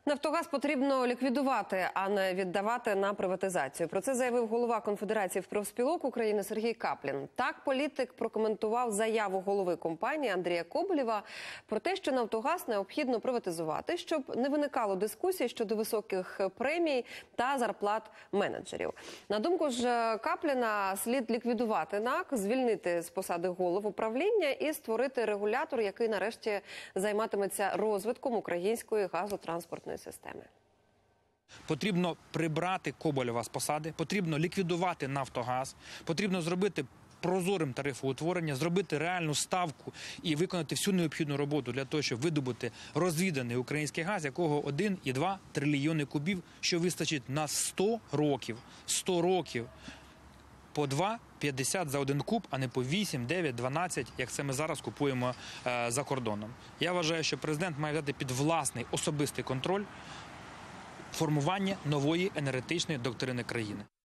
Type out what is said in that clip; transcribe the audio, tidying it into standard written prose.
Нафтогаз потрібно ліквідувати, а не віддавати на приватизацію. Про це заявив голова Конфедерації профспілок України Сергій Каплін. Так політик прокоментував заяву голови компанії Андрія Коболєва про те, що Нафтогаз необхідно приватизувати, щоб не виникало дискусій щодо високих премій та зарплат менеджерів. На думку ж Капліна, слід ліквідувати НАК, звільнити з посади голову управління і створити регулятор, який нарешті займатиметься розвитком української газотранспортної системи. Потрібно прибрати Коболєва з посади, потрібно ліквідувати Нафтогаз, потрібно зробити прозорим тарифоутворення, зробити реальну ставку і виконати всю необхідну роботу для того, щоб видобути розвіданий український газ, якого 1,2 трильйони кубів, що вистачить на 100 років. 100 років. По 2,50 за один куб, а не по 8, 9, 12, як це ми зараз купуємо за кордоном. Я вважаю, що президент має взяти під власний особистий контроль формування нової енергетичної доктрини країни.